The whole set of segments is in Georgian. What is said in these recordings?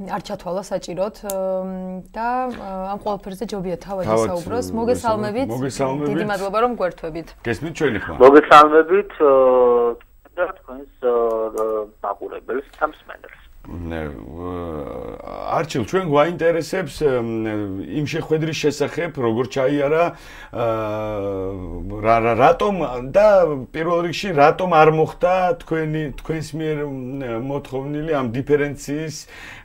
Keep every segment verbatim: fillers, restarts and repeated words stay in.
არ ჩათვალა საჭიროდ და ამ ყველაფერზე ჯობია თავად ისაუბროს. მოგესალმებით. დიდი მადლობა რომ გვერთვებით. გესმით ჩვენი ხმა. მოგესალმებით და თქვენს მაყურებელს სამსმენელს. არჩილ ჩვენ გვაინტერესებს იმ შეხვედრის შესახებ როგორ ჩაიარა რატომ და პირველ რიგში რატომ არ მოხდა თქვენი თქვენს მიერ მოთხოვნილი ამ დიფერენციის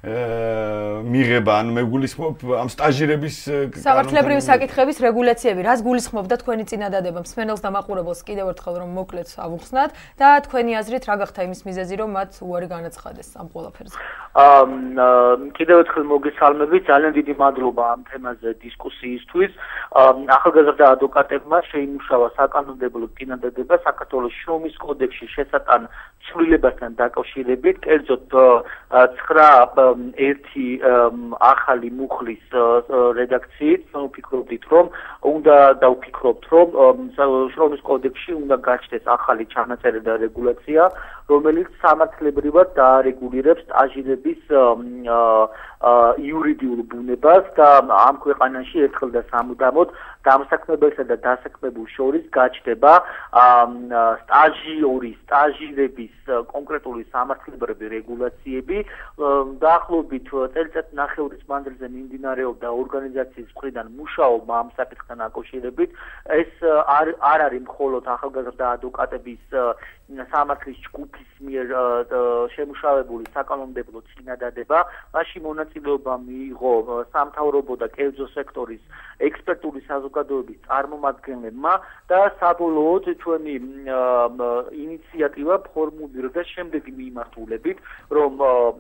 მიღება ანუ მეგულისხმობ ამ სტაჟირების სამართლებრივი საკითხების რეგულაციები რას გულისხმობდა თქვენი წინადადება მსმენელს და მაყურებელს კიდევ ერთხელ რომ მოკლედ ავუხსნათ და თქვენი აზრით რა გახდა იმის მიზეზი რომ მათ უარი განაცხადეს ამ ყველაფერზე კიდევ ერთხელ მოგესალმებით ძალიან დიდი მადლობა ამ თემაზე დისკუსიისთვის ახალგაზრდა ადვოკატებმა შეიმუშავა საკანონმდებლო წინადადება საქართველოს შრომის კოდექსში შესატან ცვლილებასთან დაკავშირებით კერძოდ ცხრა ერთი ახალი მუხლის რედაქციით ვფიქრობდით რომ უნდა დავფიქრობთ რომ შრომის კოდექსში უნდა გაჩნდეს ახალი ჩანაწერი და რეგულაცია რომელიც სამართლებრივად დაარეგულირებს სტაჟირების იურიდიულ ბუნებას და ამ ქვეყანაში ერთხელ და სამუდამოდ დამსაქმებელსა და დასაქმებულ შორის გაჩნდება სტაჟიორი სტაჟირების კონკრეტული სამართლებრივი რეგულაციები დაახლოებით წელიწად ნახევრის მანძილზე მიმდინარეობდა ორგანიზაციის მხრიდან მუშაობა ამ საკითხთან დაკავშირებით ეს არ არ არის მხოლოდ ახალგაზრდა ადვოკატების სამართლის ჯგუფის მიერ შემუშავებული საკანონმდებლო წინადადება მასში მონაწილეობა მიიღო სამთავრობო და კერძო სექტორის ექსპერტული საზოგადოების წარმომადგენლებმა და საბოლოოდ ჩვენი ინიციატივა ფორმულირდა შემდეგი მიმართულებით რომ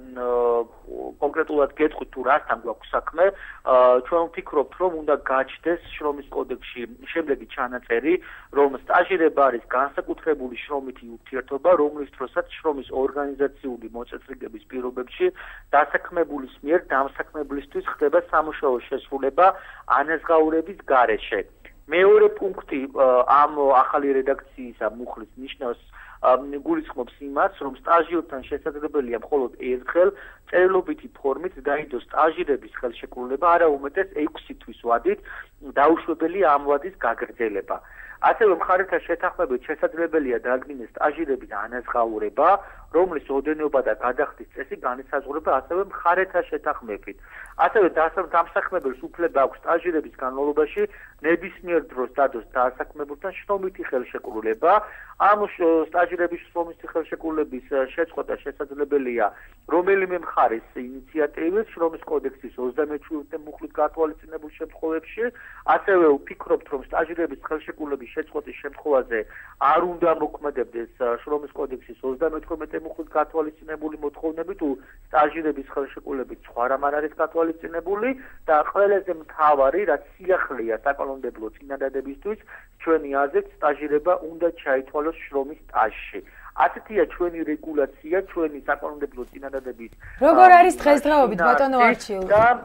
კონკრეტულად გეტყვით თუ რასთან გვაქვს საქმე ჩვენ ვფიქრობთ რომ უნდა გაჩნდეს შრომის კოდექსში შემდეგი ჩანაწერი რომ სტაჟირება არის განსაკუთრებული შრომითი ურთიერთობა რომლის დროსაც შრომის ორგანიზაციული მოწესრიგების პირობებში დასაქმებულის მიერ დამსაქმებლისთვის ხდება სამუშაო შესრულება ანაზღაურების გარეშე მეორე პუნქტი ამ ახალი რედაქციისა მუხლის ნიშნავს გულისხმობს იმას, რომ სტაჟიორთან შესაძლებელია მხოლოდ ერთხელ წერილობითი ფორმით დაიდოს სტაჟირების ხელშეკრულება, არა უმეტეს ექვსი თვის ვადით დაუშვებელი ამ ვადის გაგრძელება. ასევე მხარეთა შეთანხმებით შესაძლებელია დაგმინეს სტაჟირების ანაზღაურება, რომლის ოდენობა და გადახდის წესი განისაზღვრება ასევე მხარეთა შეთანხმებით. ასევე დამსაქმებელს უფლება აქვს სტაჟირების განმავლობაში ნებისმიერ დროს დადოს დასაქმებულთან შრომითი ხელშეკრულება. ამ სტაჟირების შრომითი ხელშეკრულების შეწყვეტა შესაძლებელია რომელიმე მხარის ინიციატივით შრომის კოდექსის ოცდამეშვიდე მუხლით გათვალისწინებულ შემთხვევებში. ასევე ვფიქრობთ, რომ სტაჟირების ხელშეკრულების შეწყვეტის შემთხვევაზე არ უნდა მოქმედებდეს შრომის კოდექსის ოცდამეთვრამეტე მუხლით გათვალისწინებული მოთხოვნები თუ სტაჟირების ხელშეკრულებით სხვა რამ არ არის გათვალისწინებული და ყველაზე მთავარი რაც სიახლეა საკანონმდებლო წინადადებისთვის ჩვენი აზრით სტაჟირება უნდა ჩაითვალოს შრომის სტაჟში. ასეთია ჩვენი რეგულაცია, ჩვენი საკანონმდებლო წინადადების როგორ არის დღესდღეობით ბატონო არჩილ?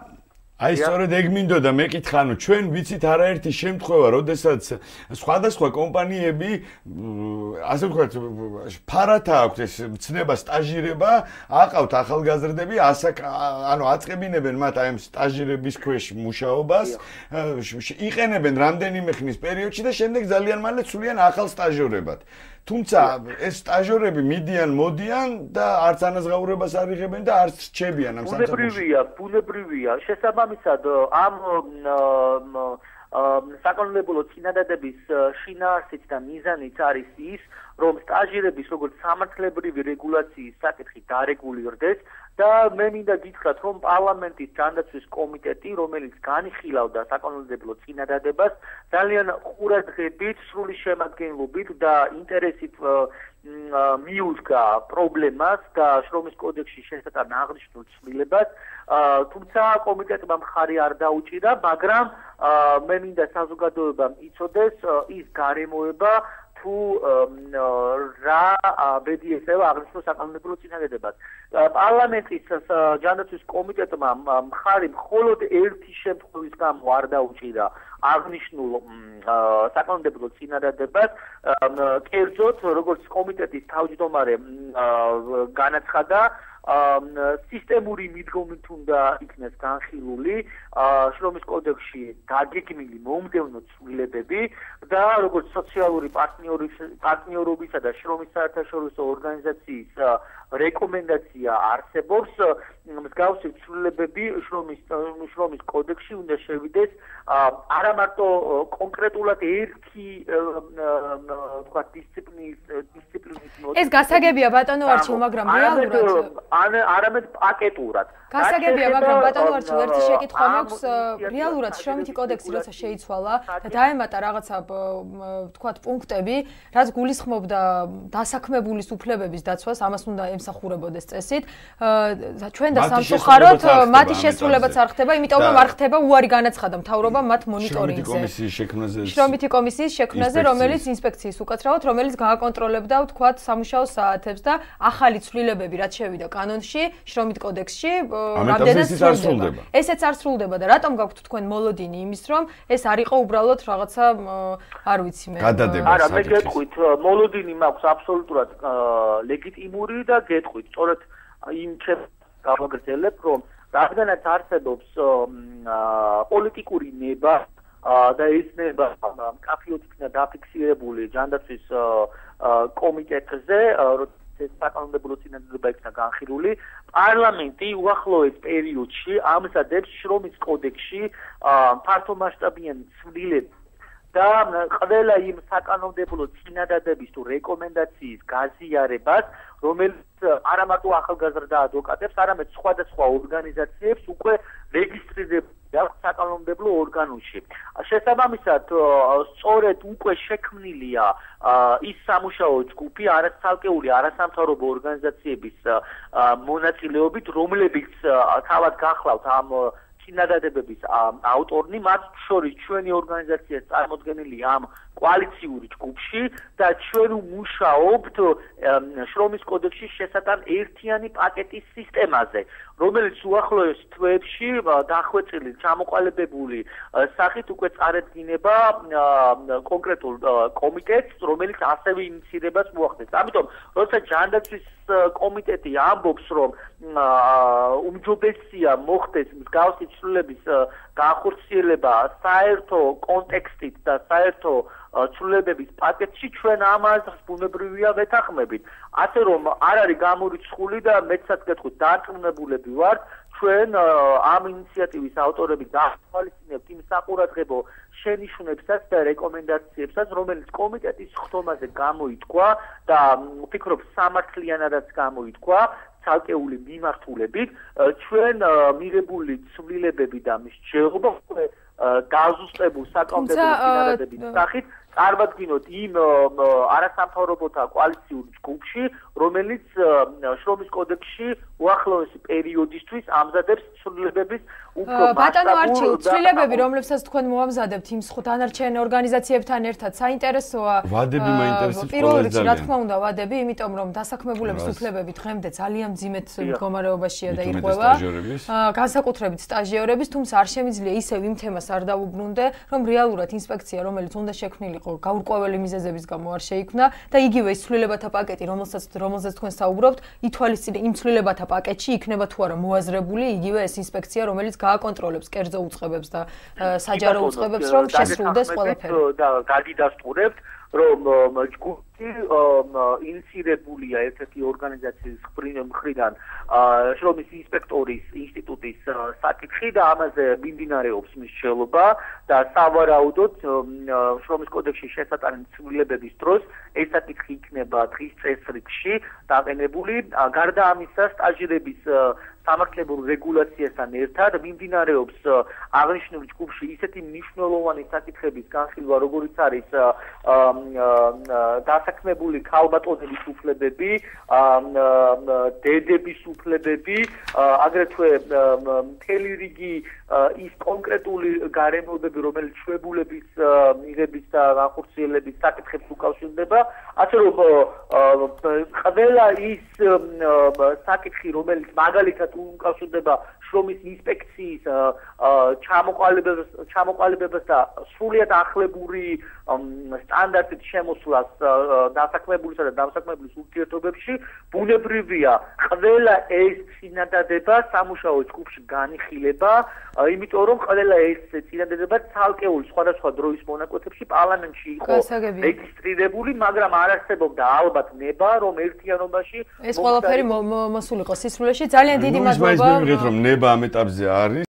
აი სწორედ ეგ მინდოდა მეკითხა, ანუ ჩვენ ვიცით არაერთი შემთხვევა, როდესაც სხვადასხვა კომპანიები ასე ვთქვათ, ფარათა აქვს ეს მცნება სტაჟირება, აყავთ ახალგაზრდები, ანუ აწყებინებენ მათ აი ამ სტაჟირების ქვეშ მუშაობას, იყენებენ რამდენიმე ხნის პერიოდში და შემდეგ ძალიან მალე ცვლიან ახალ სტაჟიორებად. თუმცა ეს სტაჟიორები მიდიან, მოდიან და არც ანაზღაურებას არ იღებენ და არც რჩებიან ამ სამსახურში. ბუნებრივია, ბუნებრივია. შესაბამისად ამ საკანონმდებლო წინადადების შინაარსით და მიზანით არის ის, რომ სტაჟირების როგორც სამართლებრივი რეგულაციის საკითხი დარეგულირდეს და მე მინდა გითხრათ, რომ პარლამენტის ჯანდაცვის კომიტეტი, რომელიც განიხილავდა საკანონმდებლო წინადადებას, ძალიან ყურადღებით, სრული შემადგენლობით და ინტერესით მიუძღა პრობლემას და შრომის კოდექსში შესატან აღნიშნულ ცვლილებას, თუმცა კომიტეტმა მხარი არ დაუჭირა, მაგრამ მე მინდა საზოგადოებამ იცოდეს ის გარემოება თუ რა ბედი ესევა აღნიშნულ საკანონმდებლო წინადადებას. პარლამენტის ჯანდაცვის კომიტეტმა მხარი მხოლოდ ერთი შემთხვევის გამო არ დაუჭირა აღნიშნულ საკანონმდებლო წინადადებას, კერძოდ როგორც კომიტეტის თავმჯდომარე განაცხადა, სისტემური მიდგომით უნდა იქნეს განხილული შრომის კოდექსში დაგეგმილი მომდევნო ცვლილებები და როგორც სოციალური პარტნიორობისა და შრომის საერთაშორისო ორგანიზაციის რეკომენდაცია არსებობს მსგავსი ცვლილებები შრომის შრომის კოდექსში უნდა შევიდეს არა მარტო კონკრეტულად ერთი თქვა დისციპლინის დისციპლინის ეს გასაგებია ბატონო არჩილ მაგრამ რეალურად ან არამედ პაკეტურად გასაგებია მაგრამ ბატონო არჩილ ერთი შეკითხვა მაქვს რეალურად შრომითი კოდექსი როცა შეიცვალა და დაემატა რაღაცა თქვა პუნქტები რაც გულისხმობდა დასაქმებულის უფლებების დაცვას ამას უნდა ემსახურებოდეს წესით ჩვენ და სამწუხაროდ მათი შესრულებაც არ ხდება იმიტომ რომ არ ხდება უარი განაცხადა მთავრობა მათ მონიტორინგზე შრომითი კომისიის შექმნაზე რომელიც ინსპექციის უკაცრავად რომელიც გააკონტროლებდა თქვა სამუშაო საათებს და ახალი ცვლილებები რაც შევიდა კანონში შრომით კოდექსში რამდენად სრულდება ესეც არ სრულდება და რატომ გაქვთ თქვენ მოლოდინი იმის რომ ეს არ იყო უბრალოდ რაღაცა არ ვიცი მე არა მე გეტყვით მოლოდინი მაქვს აბსოლუტურად ლეგიტიმური და გეტყვით სწორედ იმ ჩემს გავაგრძელებ რომ რადგანაც არსებობს პოლიტიკური ნება და ეს ნება კაფეოთ იქნა დაფიქსირებული ჯანდაცვის კომიტეტზე ეს საკანონმდებლო წინადადება იქნა განხილული პარლამენტი უახლოეს პერიოდში ამზადებს შრომის კოდექსში ფართომასშტაბიან ცვლილებას და ყველა იმ საკანონმდებლო წინადადების თუ რეკომენდაციის გაზიარებას რომელიც არა მარტო ახალგაზრდა ადვოკატებს არამედ სხვადასხვა ორგანიზაციებს უკვე რეგისტრირებულია საკანონმდებლო ორგანოში შესაბამისად სწორედ უკვე შექმნილია ის სამუშაო ჯგუფი არაცალკეული არასამთავრობო ორგანიზაციების მონაწილეობით რომლებიც თავად გახლავთ ამ წინადადებების ავტორნი მათ შორის ჩვენი ორგანიზაციაც წარმოდგენილი ამ კოალიციური ჯგუფში და ჩვენ ვმუშაობთ შრომის კოდექსში შესატან ერთიანი პაკეტის სისტემაზე რომელიც უახლოეს თვეებში დახვეწილი ჩამოყალიბებული სახით უკვე წარედგინება კონკრეტულ კომიტეტს რომელიც ასევე ინიციირებას მოახდენს ამიტომ როცა ჯანდაცვის კომიტეტი ამბობს რომ უმჯობესია მოხდეს მსგავსი ცვლილების განხორციელება საერთო კონტექსტით და საერთო ცვლილებების პაკეტში ჩვენ ამას ბუნებრივია ვეთანხმებით ასე რომ არ არის გამორიცხული და მეცაც გეტყვით დარწმუნებულები ვართ ჩვენ ამ ინიციატივის ავტორები დაახვალისწინებთ იმ საყურადღებო შენიშვნებსაც და რეკომენდაციებსაც რომელიც კომიტეტის ხდომაზე გამოითქვა და ვფიქრობ სამართლიანადაც გამოითქვა ცალკეული მიმართულებით ჩვენ მიღებული ცვლილებები და მის ჯერობა დაზუსტებულ საკანონმდებლო წინადადების სახით წარმატგინოთ იმ არასამთავრობოთა კოალიციური ჯგუფში რომელიც შრომის კოდექსში უახლოესი პერიოდისთვის ამზადებს ცვლილებების უფრო ბატონო არჩილ ცვლილებები რომლებსაც თქვენ მოამზადებთ იმ დანარჩენ ორგანიზაციებთან ერთად საინტერესოა ვადები მაინტერესებს პირველ რიგში რა თქმა უნდა ვადები იმიტომ რომ დასაქმებულების უფლებები დღემდე ძალიან მძიმედ მდგომარეობაშია და იყვება განსაკუთრებით სტაჟიორების თუმცა არ შემიძლია ისევ იმ თემას არ დაუბრუნდე რომ რეალურად ინსპექცია რომელიც უნდა შექმნილიყო გაურკვეველი მიზეზების გამო არ შეიქმნა და იგივე ის ცვლილებათა პაკეტი რომელსაც რომელზეც თქვენ საუბრობთ ითვალისწინე იმ ცვლილებათა პაკეტში იქნება თუ არა მოაზრებული იგივე ეს ინსპექცია რომელიც გააკონტროლებს კერძო უწყებებს და საჯარო უწყებებს რომ შესრულდეს ყველაფერი და გაგიდასტურებთ რომ ჯგუფი ინიციირებულია ერთ-ერთი ორგანიზაციის მხრიდან შრომის ინსპექტორის ინსტიტუტის საკითხი და ამაზე მიმდინარეობს მსჯელობა და სავარაუდოდ შრომის კოდექსში შესატანილი ცვლილებების დროს ეს საკითხი იქნება დღის წესრიგში დაყენებული გარდა ამისა სტაჟირების სამართლებრივ რეგულაციასთან ერთად მიმდინარეობს აღნიშნულ ჯგუფში ისეთი მნიშვნელოვანი საკითხების განხილვა როგორიც არის დასაქმებული ქალბატონების უფლებები, დედების უფლებები, აგრეთვე მთელი რიგი ის კონკრეტული გარემოებები, რომელიც შვებულების მიღების და განხორციელების საკითხებს უკავშირდება, ასე რომ ყველა ის საკითხი, რომელიც მაგალითად უკავშირდება შრომის ინსპექციის ჩამოყალიბებას ჩამოყალიბებას და სრულიად ახლებური სტანდარტით შემოსვლას დასაქმებულისა და დამსაქმებლის ურთიერთობებში ბუნებრივია ყველა ეს წინადადება სამუშაო ჯგუფში განიხილება, იმიტომ რომ ყველა ეს წინადადება ცალკეულ სხვადასხვა დროის მონაკვეთებში პარლამენტში იყო რეგისტრირებული, მაგრამ არ არსებობდა ალბათ ნება, რომ ერთიანობაში ეს ყველაფერი მოსულიყო სისრულეში. ძალიან დიდი მადლობა. მე მივიღეთ რომ ნება ამ ეტაპზე არის.